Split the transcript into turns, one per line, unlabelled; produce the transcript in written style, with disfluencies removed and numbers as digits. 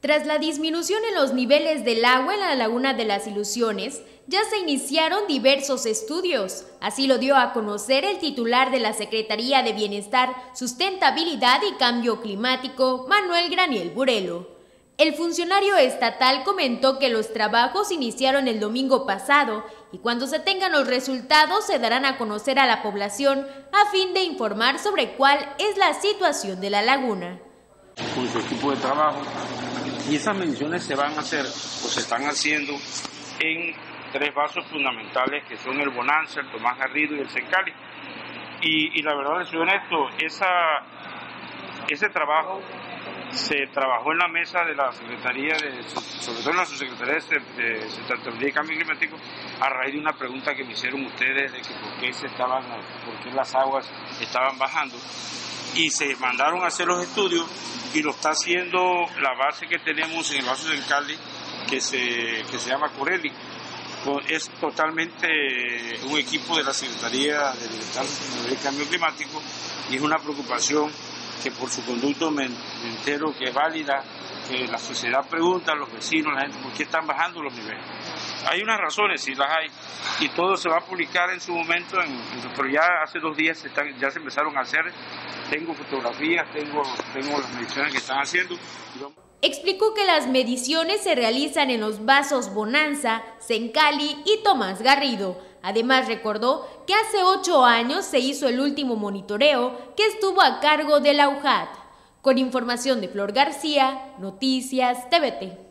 Tras la disminución en los niveles del agua en la Laguna de las Ilusiones, ya se iniciaron diversos estudios. Así lo dio a conocer el titular de la Secretaría de Bienestar, Sustentabilidad y Cambio Climático, Manuel Graniel Burelo. El funcionario estatal comentó que los trabajos iniciaron el domingo pasado y cuando se tengan los resultados se darán a conocer a la población a fin de informar sobre cuál es la situación de la laguna.
Con su equipo de trabajo, y esas mediciones se van a hacer o se están haciendo en 3 vasos fundamentales que son el Bonanza, el Tomás Garrido y el Sencali. Y la verdad, les soy honesto, ese trabajo se trabajó en la mesa de la Secretaría, sobre todo en la Subsecretaría de Sustentabilidad y Cambio Climático, a raíz de una pregunta que me hicieron ustedes de que por qué las aguas estaban bajando. Y se mandaron a hacer los estudios y lo está haciendo la base que tenemos en el vaso del Cali, que se llama Corelli. Es totalmente un equipo de la Secretaría de Bienestar, Sustentabilidad y Cambio Climático, y es una preocupación que por su conducto me entero que es válida, que la sociedad pregunta a los vecinos, la gente, ¿por qué están bajando los niveles? Hay unas razones, sí las hay, y todo se va a publicar en su momento, pero ya hace 2 días ya se empezaron a hacer, tengo fotografías, tengo las mediciones que están haciendo.
Explicó que las mediciones se realizan en los vasos Bonanza, Sencali y Tomás Garrido. Además recordó que hace 8 años se hizo el último monitoreo que estuvo a cargo de la UJAT. Con información de Flor García, Noticias TVT.